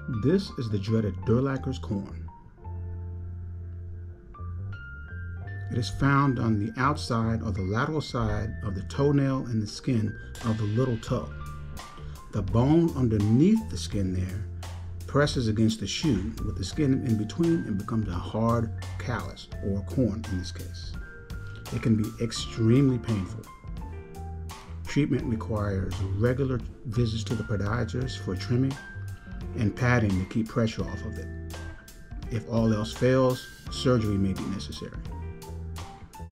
This is the dreaded Durlacher's corn. It is found on the outside or the lateral side of the toenail and the skin of the little toe. The bone underneath the skin there presses against the shoe with the skin in between and becomes a hard callus, or corn in this case. It can be extremely painful. Treatment requires regular visits to the podiatrist for trimming and padding to keep pressure off of it. If all else fails, surgery may be necessary.